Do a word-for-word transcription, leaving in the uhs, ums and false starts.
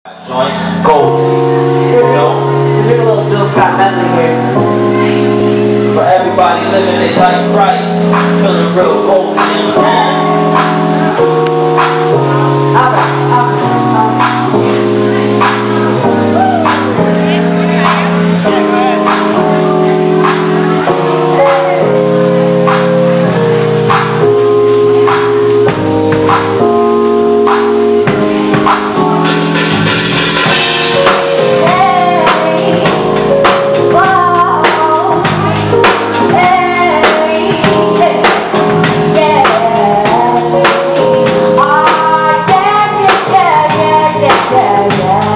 Joint, go. You know? We're doing a little Bill Scott medley here. For everybody living their life right, feeling real cold, you know what I'm saying? Alright, alright. Yeah, yeah.